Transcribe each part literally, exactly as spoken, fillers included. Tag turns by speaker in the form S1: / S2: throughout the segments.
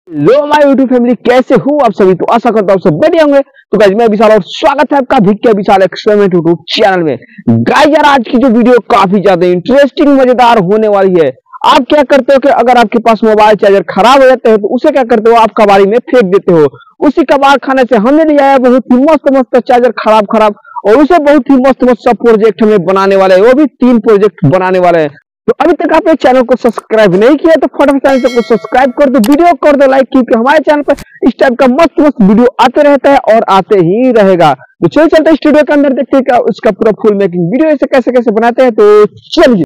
S1: Low my YouTube family, कैसे हूँ आप सभी। तो आशा करता हूँ सब बढ़िया होंगे। तो गाइस मैं विशाल और स्वागत है आपका धिक्य विशाल एक्सपेरिमेंट यूट्यूब चैनल में। गाइस यार आज की जो वीडियो काफी ज्यादा इंटरेस्टिंग मजेदार होने वाली है। आप क्या करते हो कि अगर आपके पास मोबाइल चार्जर खराब हो जाता है तो उसे क्या करते हो, आप कबाड़ी में फेंक देते हो। उसी कबाड़ खाने से हमने ले आया बहुत ही मस्त मस्त चार्जर खराब खराब, और उसे बहुत ही मस्त मस्त सब प्रोजेक्ट हमें बनाने वाले हैं। वो भी तीन प्रोजेक्ट बनाने वाले हैं। तो अभी तक आपने चैनल को सब्सक्राइब नहीं किया तो फटाफट चैनल को सब्सक्राइब कर दो, वीडियो कर दो लाइक, क्योंकि हमारे चैनल पर इस टाइप का मस्त मस्त वीडियो आते रहता है और आते ही रहेगा। तो चलिए चलते स्टूडियो के अंदर देखते हैं उसका पूरा फुल मेकिंग वीडियो ऐसे कैसे कैसे बनाते हैं। तो चलिए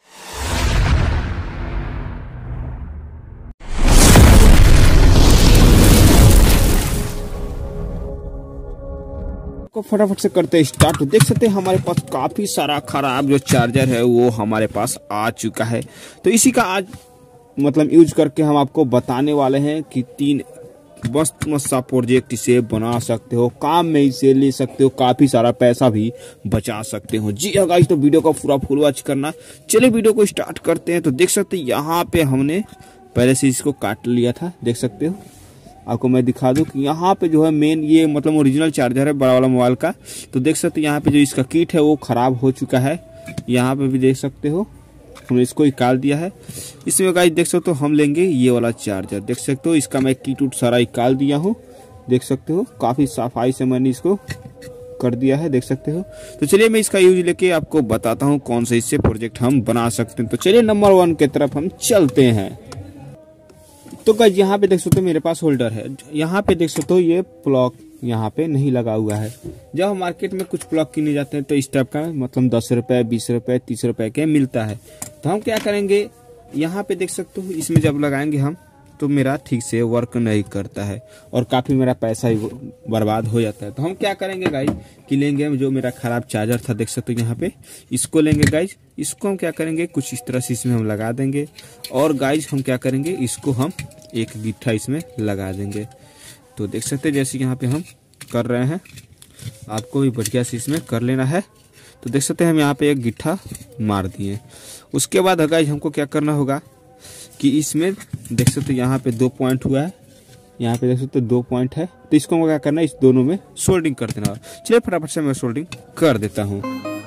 S2: को फटाफट से करते हैं स्टार्ट। तो देख सकते हैं हमारे पास काफी सारा खराब जो चार्जर है वो हमारे पास आ चुका है। तो इसी का आज मतलब यूज करके हम आपको बताने वाले हैं कि तीन मस्त मस्त सा प्रोजेक्ट इसे बना सकते हो, काम में इसे ले सकते हो, काफी सारा पैसा भी बचा सकते हो। जी हाँ गाइस, तो वीडियो का पूरा फुल वॉच करना। चलिए वीडियो को स्टार्ट करते हैं। तो देख सकते हैं यहाँ पे हमने पहले से इसको काट लिया था, देख सकते हो। आपको मैं दिखा दूं कि यहाँ पे जो है मेन ये मतलब ओरिजिनल चार्जर है बड़ा वाला मोबाइल का। तो देख सकते हैं यहाँ पे जो इसका किट है वो खराब हो चुका है। यहाँ पे भी देख सकते हो हमने इसको निकाल दिया है। इसमें गाइस देख सकते हो हम लेंगे ये वाला चार्जर, देख सकते हो इसका मैं किट उट सारा निकाल दिया हूँ। देख सकते हो काफी सफाई से मैंने इसको कर दिया है, देख सकते हो। तो चलिए मैं इसका यूज लेके आपको बताता हूँ कौन सा इससे प्रोजेक्ट हम बना सकते हैं। तो चलिए नंबर वन की तरफ हम चलते हैं। तो गाइस यहाँ पे देख सकते हो मेरे पास होल्डर है। यहाँ पे देख सकते हो ये प्लग यहाँ पे नहीं लगा हुआ है। जब हम मार्केट में कुछ प्लग किने जाते हैं तो इस टाइप का मतलब दस रुपए बीस रुपए तीस रुपए के मिलता है। तो हम क्या करेंगे, यहाँ पे देख सकते हो इसमें जब लगाएंगे हम तो मेरा ठीक से वर्क नहीं करता है और काफी मेरा पैसा ही बर्बाद हो जाता है। तो हम क्या करेंगे गाइस कि लेंगे जो मेरा खराब चार्जर था, देख सकते हो यहाँ पे इसको लेंगे गाइस। इसको हम क्या करेंगे कुछ इस तरह से इसमें हम लगा देंगे और गाइस हम क्या करेंगे इसको हम एक गिट्ठा इसमें लगा देंगे। तो देख सकते हैं जैसे यहाँ पे हम कर रहे हैं, आपको भी बढ़िया से इसमें कर लेना है। तो देख सकते हैं हम यहाँ पे एक गिट्ठा मार दिए। उसके बाद गाइस हमको क्या करना होगा कि इसमें देख सकते हो यहाँ पे दो पॉइंट हुआ है, यहाँ पे देख सकते हो दो पॉइंट है। तो इसको हमको क्या करना है, इस दोनों में सोल्डिंग कर देना। चलिए फटाफट से मैं सोल्डिंग कर देता हूँ।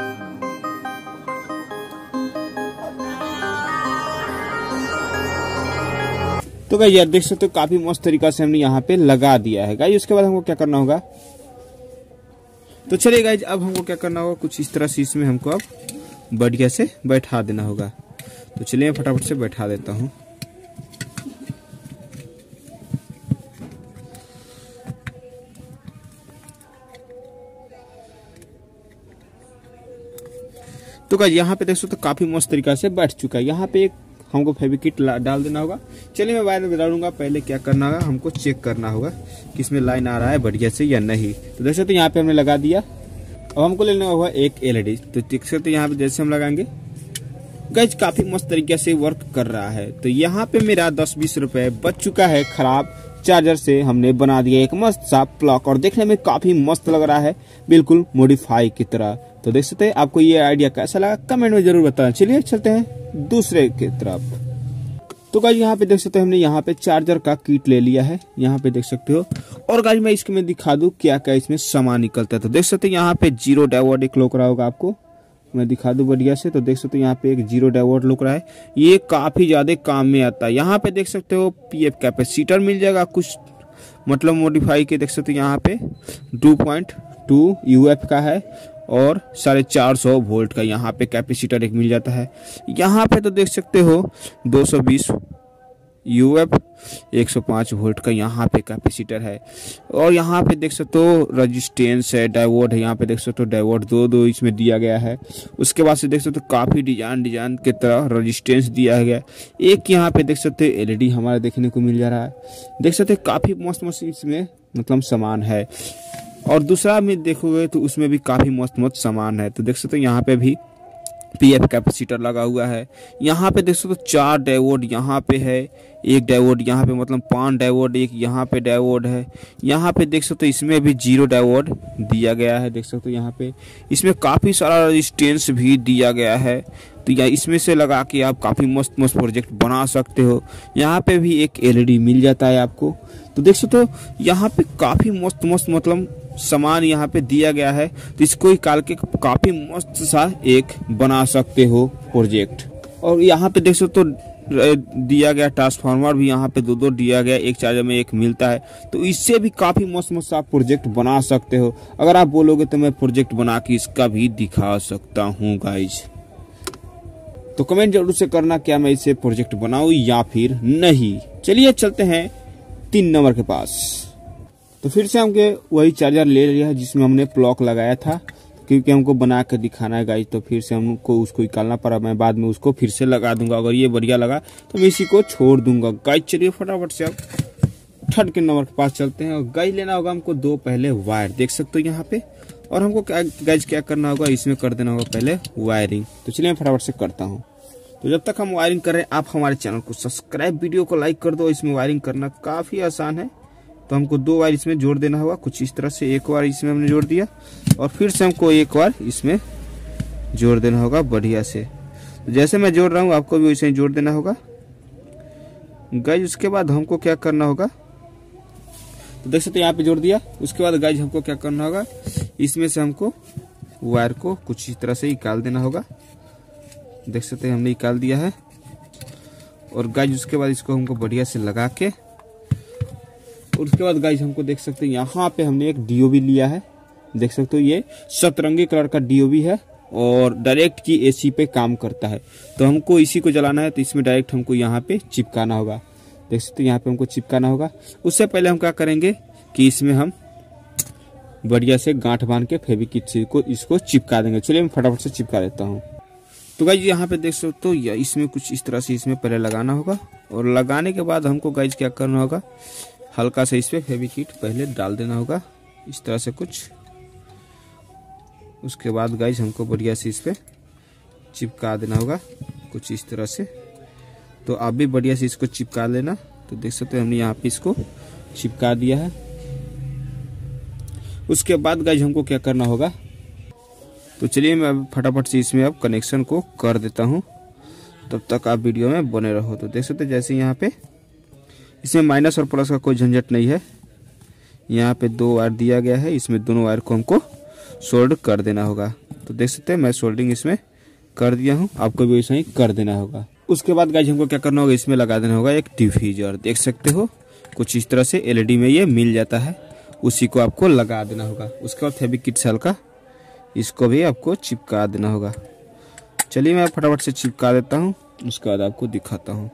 S2: तो गाइस यार देख सकते हो काफी मस्त तरीका से हमने यहाँ पे लगा दिया है गाइस। उसके बाद हमको क्या करना होगा, तो चलिए गाइस अब हमको क्या करना होगा कुछ इस तरह से इसमें हमको अब बढ़िया से बैठा देना होगा। तो चलिए फटाफट से बैठा देता हूँ। तो गाइस यहाँ पे देख सकते हो काफी मस्त तरीका से बैठ चुका है। यहाँ पे एक हमको फेविकिट डाल देना होगा। चलिए मैं वायर में बता दूंगा, पहले क्या करना होगा हमको चेक करना होगा कि इसमें लाइन आ रहा है बढ़िया से या नहीं। तो देख सकते यहाँ पे हमने लगा दिया। अब हमको लेना होगा एक एलईडी। तो देख सकते यहाँ पे जैसे हम लगाएंगे गाइस काफी मस्त तरीके से वर्क कर रहा है। तो यहाँ पे मेरा दस बीस रुपए बच चुका है। खराब चार्जर से हमने बना दिया एक मस्त सा प्लग और देखने में काफी मस्त लग रहा है, बिल्कुल मॉडिफाई की तरह। तो देख सकते हैं आपको ये आइडिया कैसा लगा कमेंट में जरूर बताना। चलिए चलते हैं दूसरे की तरफ। तो गाइस यहाँ पे देख सकते हैं हमने यहाँ पे चार्जर का किट ले लिया है, यहाँ पे देख सकते हो। और गाइस मैं इसके में दिखा दूं क्या क्या इसमें सामान निकलता है। तो देख सकते हैं यहाँ पे जीरो डायोड एक लोक रहा होगा, आपको मैं दिखा दूं बढ़िया से। तो देख सकते हो यहाँ पे एक जीरो डायोड लोक रहा है, ये काफी ज्यादा काम में आता है। यहाँ पे देख सकते हो पीएफ कैपेसिटर मिल जाएगा कुछ मतलब मॉडिफाई के। देख सकते हो यहाँ पे टू पॉइंट टू यूएफ का है और साढ़े चार सौ वोल्ट का यहाँ पे कैपेसिटर एक मिल जाता है। यहाँ पे तो देख सकते हो दो सौ बीस यूएफ एक सौ पाँच वोल्ट का यहाँ पे कैपेसिटर है। और यहाँ पे देख सकते हो रेजिस्टेंस है, डायोड है। यहाँ पे देख सकते हो डायोड दो दो इसमें दिया गया है। उसके बाद से देख सकते हो काफी डिजाइन डिजाइन की तरह रेजिस्टेंस दिया गया। एक यहाँ पे देख सकते हो एलईडी हमारा देखने को मिल जा रहा है। देख सकते हो काफी मस्त मस्त इसमें मतलब सामान है। और दूसरा में देखोगे तो उसमें भी काफी मस्त मस्त सामान है। तो देख सकते हो यहाँ पे भी पीएफ कैपेसिटर लगा हुआ है। यहाँ पे देख सकते हो चार डायोड यहाँ पे है, एक डायोड यहाँ पे मतलब पांच डायोड, एक यहाँ पे डायोड है। यहाँ पे देख सकते हो इसमें भी जीरो डायोड दिया गया है। देख सकते हो यहाँ पे इसमें काफ़ी सारा रेजिस्टेंस भी दिया गया है। तो या इसमें से लगा के आप काफ़ी मस्त मस्त प्रोजेक्ट बना सकते हो। यहाँ पे भी एक एलईडी मिल जाता है आपको। तो देख सकते हो यहाँ पे काफ़ी मस्त मस्त मतलब सामान यहाँ पे दिया गया है। तो इसको निकाल के काफ़ी मस्त सा एक बना सकते हो प्रोजेक्ट। और यहाँ पे देख सकते हो दिया गया ट्रांसफार्मर भी यहाँ पे दो दो दिया गया, एक चार्जर में एक मिलता है। तो इससे भी काफ़ी मस्त मस्त आप प्रोजेक्ट बना सकते हो। अगर आप बोलोगे तो मैं प्रोजेक्ट बना के इसका भी दिखा सकता हूँ गाइज। तो कमेंट जरूर से करना क्या मैं इसे प्रोजेक्ट बनाऊं या फिर नहीं। चलिए चलते हैं तीन नंबर के पास। तो फिर से हमके वही चार्जर ले लिया है जिसमें हमने प्लग लगाया था, क्योंकि हमको बना कर दिखाना है गाइज। तो फिर से हमको उसको निकालना पड़ा, मैं बाद में उसको फिर से लगा दूंगा। अगर ये बढ़िया लगा तो मैं इसी को छोड़ दूंगा गाइज। चलिए फटाफट से अब थर्ड के नंबर के पास चलते हैं। और गाइज लेना होगा हमको दो पहले वायर, देख सकते हो यहाँ पे। और हमको क्या गाइज क्या करना होगा, इसमें कर देना होगा पहले वायरिंग। तो चलिए मैं फटाफट से करता हूँ। तो जब तक हम वायरिंग कर रहे हैं आप हमारे चैनल को सब्सक्राइब, वीडियो को लाइक कर दो। इसमें वायरिंग करना काफ़ी आसान है। तो हमको दो वायर इसमें जोड़ देना होगा कुछ इस तरह से। एक वायर इसमें हमने जोड़ दिया और फिर से हमको एक वायर इसमें जोड़ देना होगा बढ़िया से। तो जैसे मैं जोड़ रहा हूँ आपको भी वैसे ही जोड़ देना होगा गाइज। उसके बाद हमको क्या करना होगा, तो देख सकते हैं यहाँ पे जोड़ दिया। उसके बाद गाइज हमको क्या करना होगा, इसमें से हमको वायर को कुछ इस तरह से निकाल देना होगा। देख सकते हैं हमने निकाल दिया है। और गाइज उसके बाद इसको हमको बढ़िया से लगा के, उसके बाद गाइज हमको देख सकते हैं यहाँ पे हमने एक डीओबी लिया है। देख सकते हो ये सतरंगी कलर का डीओबी है और डायरेक्ट की एसी पे काम करता है। तो हमको इसी को जलाना है, तो इसमें डायरेक्ट हमको यहाँ पे चिपकाना होगा। देख सकते हो यहाँ पे हमको चिपकाना होगा। उससे पहले हम क्या करेंगे कि इसमें हम बढ़िया से गांठ बांध के फेविक्विक से को इसको चिपका देंगे। चलिए मैं फटाफट से चिपका देता हूँ। तो गाइज यहाँ पे देख सकते हो या इसमें कुछ इस तरह से इसमें पहले लगाना होगा। और लगाने के बाद हमको गाइज क्या करना होगा, हल्का से इस पे फेविक्विक पहले डाल देना होगा इस तरह से कुछ। उसके बाद गाइज हमको बढ़िया से इस पे चिपका देना होगा कुछ इस तरह से। तो आप भी बढ़िया से इसको चिपका लेना। तो देख सकते हैं हमने यहाँ पे इसको चिपका दिया है। उसके बाद गाइज हमको क्या करना होगा, तो चलिए मैं फटाफट से इसमें अब कनेक्शन को कर देता हूँ। तब तक आप वीडियो में बने रहो। तो देख सकते हैं जैसे यहाँ पे इसमें माइनस और प्लस का कोई झंझट नहीं है। यहाँ पे दो वायर दिया गया है, इसमें दोनों वायर को हमको सोल्ड कर देना होगा। तो देख सकते हैं मैं सोल्डिंग इसमें कर दिया हूँ, आपको भी वैसा ही कर देना होगा। उसके बाद गाइज हमको क्या करना होगा, इसमें लगा देना होगा एक डिफ्यूजर। देख सकते हो कुछ इस तरह से एलईडी में ये मिल जाता है, उसी को आपको लगा देना होगा। उसके बाद फेविक्विक से हल्का इसको भी आपको चिपका देना होगा। चलिए मैं फटाफट से चिपका देता हूँ, उसके बाद आपको दिखाता हूँ।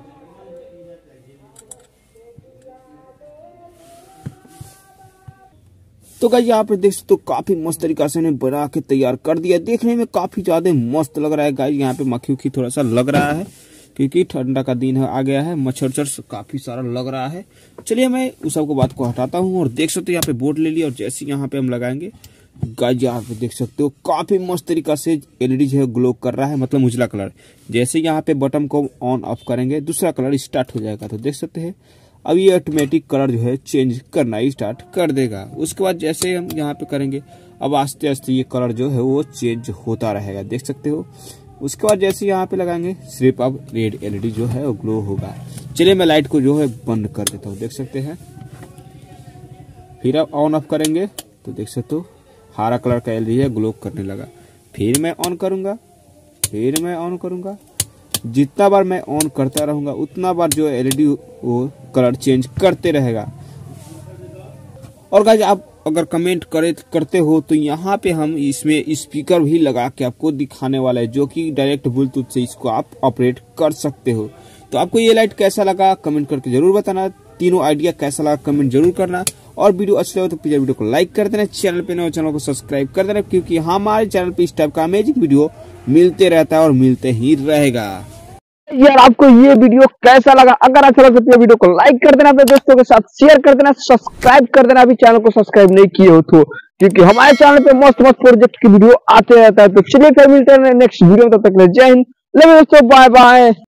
S2: तो गाइस यहाँ पे देख सकते हो काफी मस्त तरीका से मैंने बना के तैयार कर दिया। देखने में काफी ज्यादा मस्त लग रहा है गाइस। यहाँ पे मक्खी उखी थोड़ा सा लग रहा है क्योंकि ठंडा का दिन है, आ गया है। मच्छर उच्छर काफी सारा लग रहा है। चलिए मैं उस सब को बात को हटाता हूँ। और देख सकते हो यहाँ पे बोर्ड ले लिया और जैसे यहाँ पे हम लगाएंगे गाइस यहाँ पे देख सकते हो काफी मस्त तरीका से एलईडी जो है ग्लो कर रहा है, मतलब उजला कलर। जैसे यहाँ पे बटन को ऑन ऑफ करेंगे दूसरा कलर स्टार्ट हो जाएगा। तो देख सकते हैं अब ये ऑटोमेटिक कलर जो है चेंज करना स्टार्ट कर देगा। उसके बाद जैसे हम यहाँ पे करेंगे अब आस्ते आस्ते ये कलर जो है वो चेंज होता रहेगा, देख सकते हो। उसके बाद जैसे यहाँ पे लगाएंगे सिर्फ अब रेड एलईडी जो है वो ग्लो होगा। चलिए मैं लाइट को जो है बंद कर देता हूँ, देख सकते हैं। फिर अब ऑन ऑफ करेंगे तो देख सकते हो हरा कलर का एलईडी है ग्लो करने लगा। फिर मैं ऑन करूंगा, फिर मैं ऑन करूंगा। जितना बार मैं ऑन करता रहूंगा उतना बार जो एलईडी वो कलर चेंज करते रहेगा। और गाइस आप अगर कमेंट करे करते हो तो यहाँ पे हम इसमें स्पीकर भी लगा के आपको दिखाने वाला है, जो कि डायरेक्ट ब्लूटूथ से इसको आप ऑपरेट कर सकते हो। तो आपको ये लाइट कैसा लगा कमेंट करके जरूर बताना। तीनों आइडिया कैसा लगा कमेंट जरूर करना। और वीडियो अच्छा लगे तो प्लीज वीडियो को लाइक कर देना, चैनल पे नए चैनल को सब्सक्राइब कर देना, क्योंकि हमारे चैनल पे इस टाइप का अमेजिंग वीडियो मिलते रहता है और मिलते ही रहेगा।
S1: यार आपको ये वीडियो कैसा लगा? अगर अच्छा लगा तो वीडियो को लाइक कर देना, अपने दोस्तों के साथ शेयर कर देना, सब्सक्राइब कर देना। अभी चैनल को सब्सक्राइब नहीं किए हो तो क्योंकि हमारे चैनल पे मस्त मस्त प्रोजेक्ट की वीडियो आते रहता है। तो चलिए फिर मिलते हैं नेक्स्ट वीडियो में, तब तक जय हिंद, लव यू दोस्तों, बाय बाय।